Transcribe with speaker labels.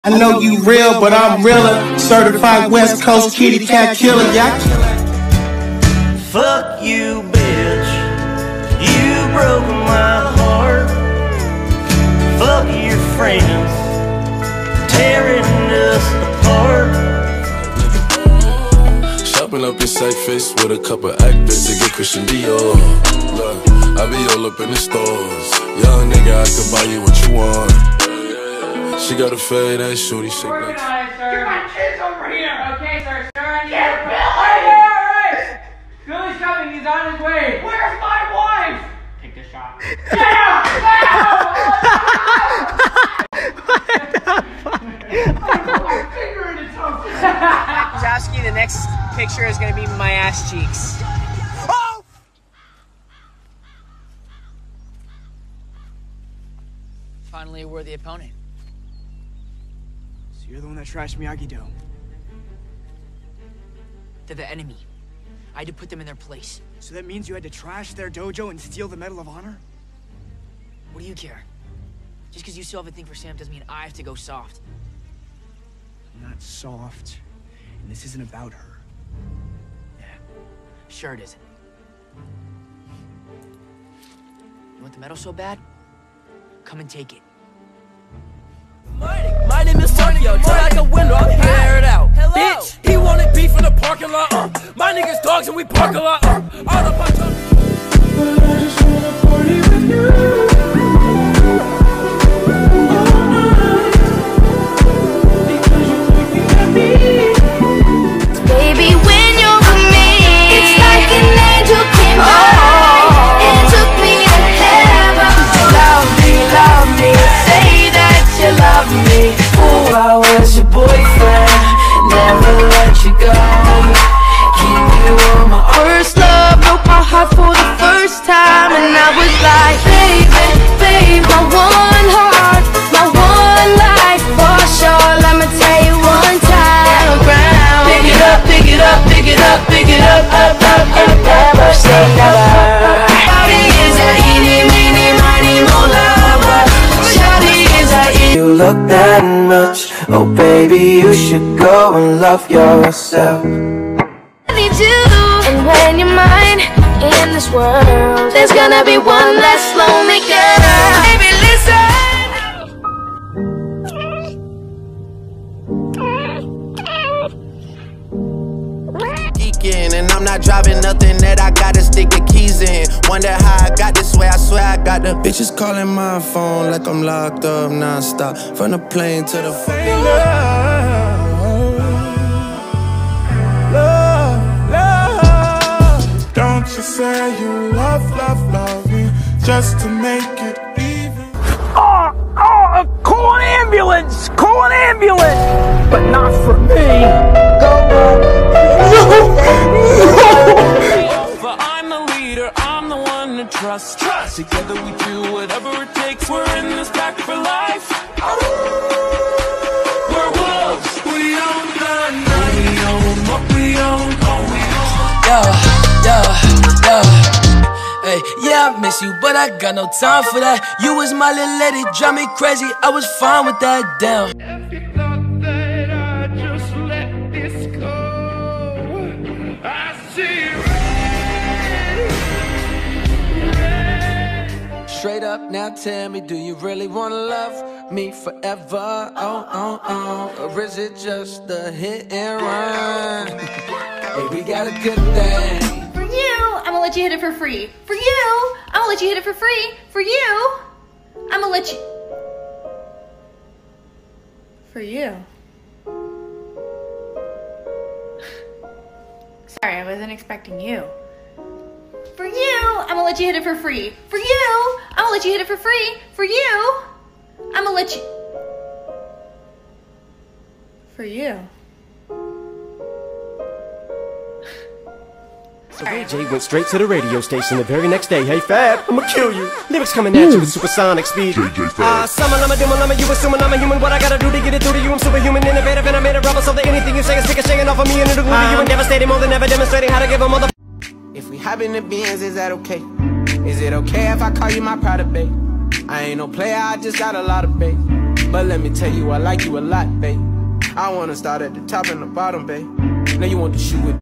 Speaker 1: I know you real, but I'm realer. Certified West Coast kitty cat killer. Yeah.
Speaker 2: Fuck you, bitch. You broke my heart. Fuck your friends, tearing us apart.
Speaker 3: Shopping up your safe face with a couple actors to get Christian Dior. Look, I be all up in the stores. Young nigga, I can buy you what you want. She got a fade ass shorty shake like.
Speaker 4: Organize, sir.
Speaker 5: Get my kids over here!
Speaker 4: Okay, sir. Sir, I need
Speaker 5: Get
Speaker 4: to...
Speaker 5: Billy!
Speaker 4: Alright! Billy's coming. He's on his way.
Speaker 5: Where's my wife?
Speaker 4: Take the shot.
Speaker 5: Yeah!
Speaker 6: Josky, the next picture is gonna be my ass cheeks. Oh! Finally a worthy opponent.
Speaker 7: So you're the one that trashed Miyagi-Do.
Speaker 6: They're the enemy. I had to put them in their place.
Speaker 7: So that means you had to trash their dojo and steal the Medal of Honor?
Speaker 6: What do you care? Just because you still have a thing for Sam doesn't mean I have to go soft.
Speaker 7: I'm not soft, and this isn't about her.
Speaker 6: Yeah, sure it isn't. You want the medal so bad? Come and take it.
Speaker 8: My name is Tokyo, turn like a window, I'm here it out. Hello. Bitch, he wanted beef in the parking lot. My niggas dogs and we park a lot. All the punch up. But I just wanna party with you. Because you make me happy.
Speaker 9: Baby, when you're with me, it's like an angel came down and took me to heaven.
Speaker 8: Love me, say that you love me. Ooh, I was your boyfriend, never let you go. Keep you on my
Speaker 9: First love broke my heart for the first time, and I was like, baby, my one heart, my one life, for sure. Let me tell you one time around.
Speaker 8: Pick it up, pick it up, pick it up, pick it up, up, never say never. Shawty is a eeny, meeny, miny, mo lover. Shawty is a
Speaker 2: You look that much, oh baby, you should go and love yourself.
Speaker 9: I need you, and when you're mine in this world, there's gonna be one less lonely girl. Baby, listen.
Speaker 2: Geeking, and I'm not driving nothing that I gotta stick the keys in. Wonder how I got this way, I swear I got the bitches calling my phone like I'm locked up non-stop. From the plane to the fucking
Speaker 3: Love. Don't you say you love me just to make it even.
Speaker 8: call an ambulance! Call an ambulance! But not for me. But I'm the leader, I'm the one to trust. Together we do whatever it takes. We're in this pack for life. We're wolves. We own the night. We own what we own. Yeah. Hey, yeah, I miss you, but I got no time for that. You was my little lady, drive me crazy. I was fine with that. Damn. If you thought that I just let this go, I see red. Straight up, now tell me, do you really wanna love me forever? Oh, or is it just a hit and run? Hey, we got a good thing.
Speaker 10: For you, I'm gonna let you hit it for free. For you, I'm gonna let you hit it for free. For you, I'm gonna let you... For you. Sorry, I wasn't expecting you. For you, I'm gonna let you hit it for free. For you, I'm gonna let you hit it for free. For you, I'm gonna let you... For you.
Speaker 11: So Ray J went straight to the radio station the very next day. Hey Fab, I'ma kill you. Lyrics coming at you with supersonic speed. Summer, I'm a doom, you assuming I'm a human. What I gotta do to get it through to you? I'm superhuman, innovative, and I made a rubber so that anything you say is stick shaking off of me and it'll glue to you and devastating more than ever, demonstrating how to give a mother.
Speaker 2: If we hop in the Benz, is that okay? Is it okay if I call you my pride, babe? I ain't no player, I just got a lot of babe.
Speaker 12: But let me tell you, I like you a lot, babe. I wanna start at the top and the bottom, babe. Now you want to shoot with